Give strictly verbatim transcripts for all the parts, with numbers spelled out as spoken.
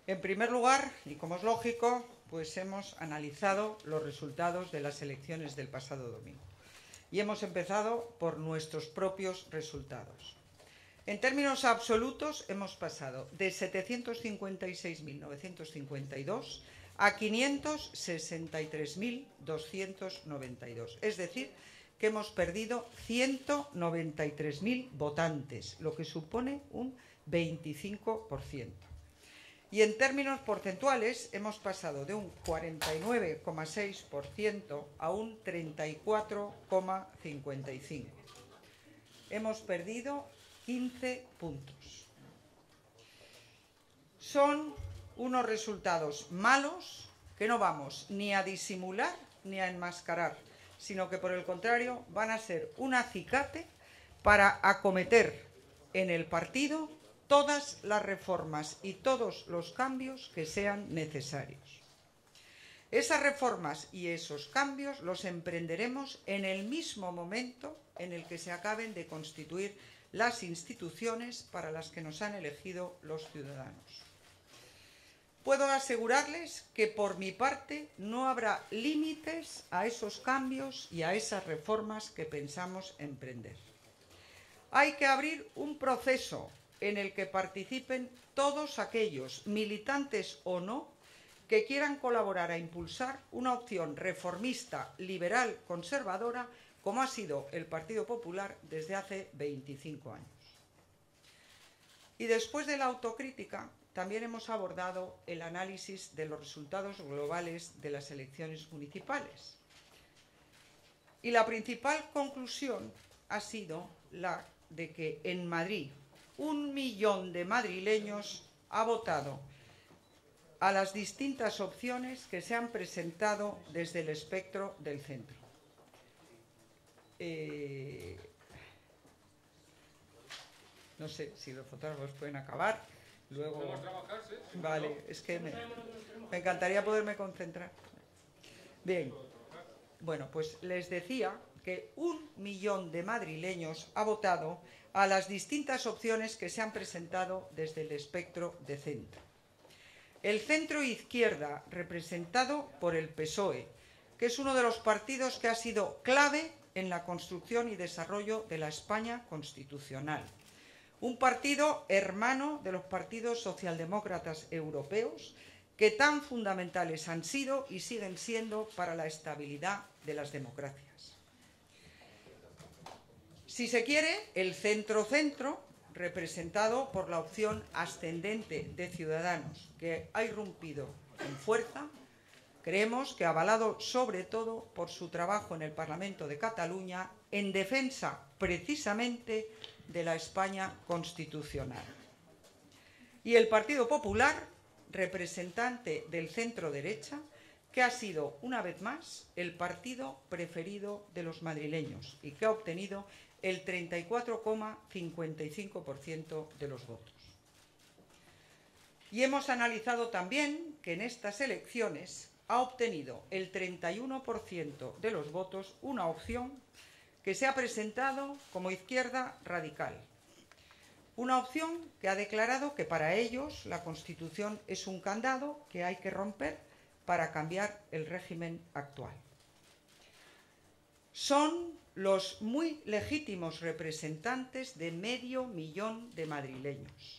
En primer lugar, y como es lógico, pues hemos analizado los resultados de las elecciones del pasado domingo. Y hemos empezado por nuestros propios resultados. En términos absolutos, hemos pasado de setecientos cincuenta y seis mil novecientos cincuenta y dos a quinientos sesenta y tres mil doscientos noventa y dos. Es decir, que hemos perdido ciento noventa y tres mil votantes, lo que supone un veinticinco por ciento. Y en términos porcentuales hemos pasado de un cuarenta y nueve coma seis por ciento a un treinta y cuatro coma cincuenta y cinco por ciento. Hemos perdido quince puntos. Son unos resultados malos que no vamos ni a disimular ni a enmascarar, sino que por el contrario van a ser un acicate para acometer en el partido todas las reformas y todos los cambios que sean necesarios. Esas reformas y esos cambios los emprenderemos en el mismo momento en el que se acaben de constituir las instituciones para las que nos han elegido los ciudadanos. Puedo asegurarles que por mi parte no habrá límites a esos cambios y a esas reformas que pensamos emprender. Hay que abrir un proceso en el que participen todos aquellos, militantes o no, que quieran colaborar a impulsar una opción reformista, liberal, conservadora, como ha sido el Partido Popular desde hace veinticinco años. Y después de la autocrítica, también hemos abordado el análisis de los resultados globales de las elecciones municipales. Y la principal conclusión ha sido la de que en Madrid un millón de madrileños ha votado a las distintas opciones que se han presentado desde el espectro del centro. Eh, no sé si los fotógrafos pueden acabar. Luego, vale, es que me, me encantaría poderme concentrar. Bien, bueno, pues les decía que un millón de madrileños ha votado a las distintas opciones que se han presentado desde el espectro de centro. El centro izquierda, representado por el P S O E, que es uno de los partidos que ha sido clave en la construcción y desarrollo de la España constitucional. Un partido hermano de los partidos socialdemócratas europeos que tan fundamentales han sido y siguen siendo para la estabilidad de las democracias. Si se quiere, el centro-centro, representado por la opción ascendente de Ciudadanos, que ha irrumpido en fuerza, creemos que avalado sobre todo por su trabajo en el Parlamento de Cataluña en defensa precisamente de la España constitucional. Y el Partido Popular, representante del centro-derecha, que ha sido, una vez más, el partido preferido de los madrileños y que ha obtenido el treinta y cuatro coma cincuenta y cinco por ciento de los votos. Y hemos analizado también que en estas elecciones ha obtenido el treinta y uno por ciento de los votos una opción que se ha presentado como izquierda radical. Una opción que ha declarado que para ellos la Constitución es un candado que hay que romper para cambiar el régimen actual. Son los muy legítimos representantes de medio millón de madrileños.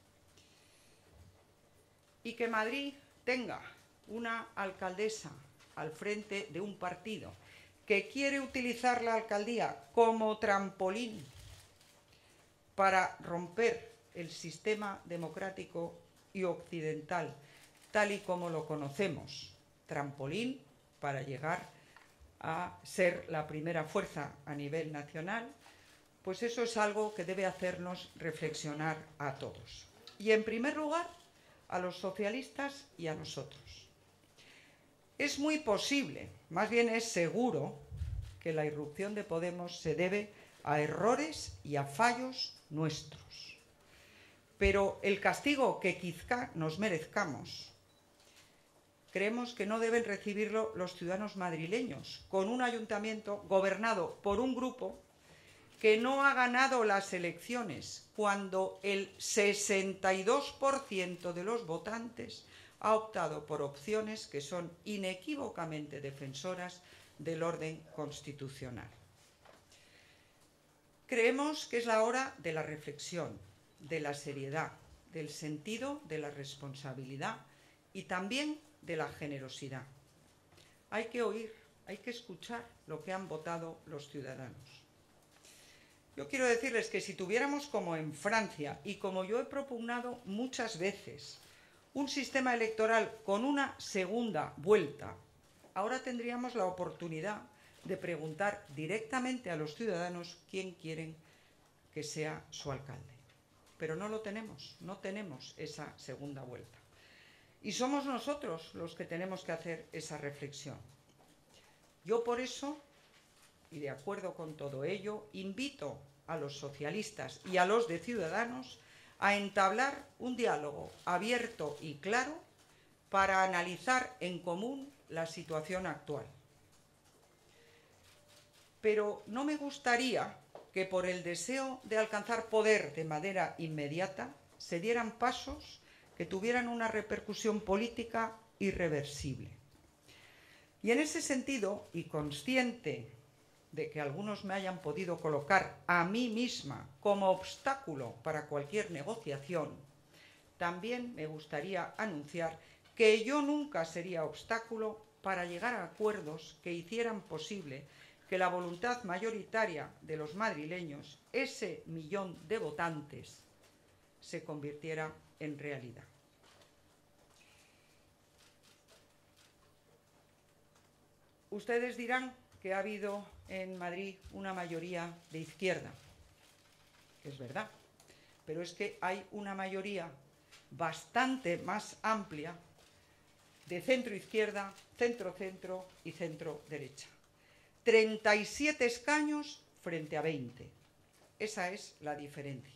Y que Madrid tenga una alcaldesa al frente de un partido que quiere utilizar la alcaldía como trampolín para romper el sistema democrático y occidental tal y como lo conocemos, trampolín para llegar a ser la primera fuerza a nivel nacional, pues eso es algo que debe hacernos reflexionar a todos. Y en primer lugar, a los socialistas y a nosotros. Es muy posible, más bien es seguro, que la irrupción de Podemos se debe a errores y a fallos nuestros. Pero el castigo que quizá nos merezcamos, creemos que no deben recibirlo los ciudadanos madrileños, con un ayuntamiento gobernado por un grupo que no ha ganado las elecciones cuando el sesenta y dos por ciento de los votantes ha optado por opciones que son inequívocamente defensoras del orden constitucional. Creemos que es la hora de la reflexión, de la seriedad, del sentido de la responsabilidad y también de la generosidad. Hay que oír, hay que escuchar lo que han votado los ciudadanos. Yo quiero decirles que si tuviéramos, como en Francia, y como yo he propugnado muchas veces, un sistema electoral con una segunda vuelta, ahora tendríamos la oportunidad de preguntar directamente a los ciudadanos quién quieren que sea su alcalde. Pero no lo tenemos, no tenemos esa segunda vuelta. Y somos nosotros los que tenemos que hacer esa reflexión. Yo por eso, y de acuerdo con todo ello, invito a los socialistas y a los de Ciudadanos a entablar un diálogo abierto y claro para analizar en común la situación actual. Pero no me gustaría que por el deseo de alcanzar poder de manera inmediata se dieran pasos que tuvieran una repercusión política irreversible. Y en ese sentido, y consciente de que algunos me hayan podido colocar a mí misma como obstáculo para cualquier negociación, también me gustaría anunciar que yo nunca sería obstáculo para llegar a acuerdos que hicieran posible que la voluntad mayoritaria de los madrileños, ese millón de votantes, se convirtiera en realidad. Ustedes dirán que ha habido en Madrid una mayoría de izquierda. Es verdad, pero es que hay una mayoría bastante más amplia de centro-izquierda, centro-centro y centro-derecha. treinta y siete escaños frente a veinte. Esa es la diferencia.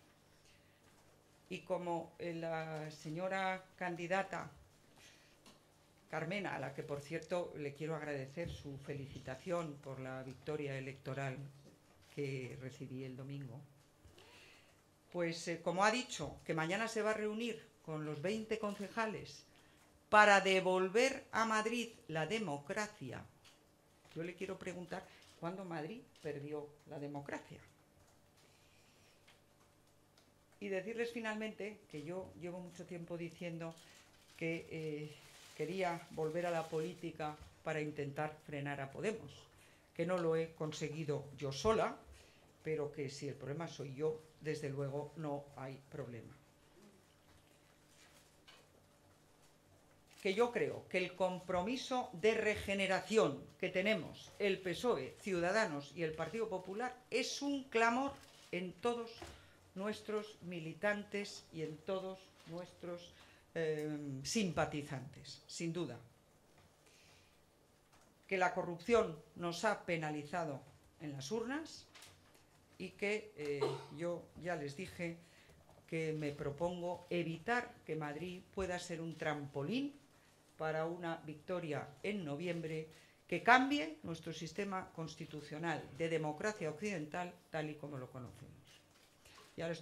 Y como la señora candidata Carmena, a la que por cierto le quiero agradecer su felicitación por la victoria electoral que recibí el domingo, pues eh, como ha dicho que mañana se va a reunir con los veinte concejales para devolver a Madrid la democracia, yo le quiero preguntar cuándo Madrid perdió la democracia. Y decirles finalmente que yo llevo mucho tiempo diciendo que eh, quería volver a la política para intentar frenar a Podemos, que no lo he conseguido yo sola, pero que si el problema soy yo, desde luego no hay problema. Que yo creo que el compromiso de regeneración que tenemos el P S O E, Ciudadanos y el Partido Popular es un clamor en todos nuestros militantes y en todos nuestros eh, simpatizantes, sin duda. Que la corrupción nos ha penalizado en las urnas y que eh, yo ya les dije que me propongo evitar que Madrid pueda ser un trampolín para una victoria en noviembre que cambie nuestro sistema constitucional de democracia occidental tal y como lo conocemos. Ya les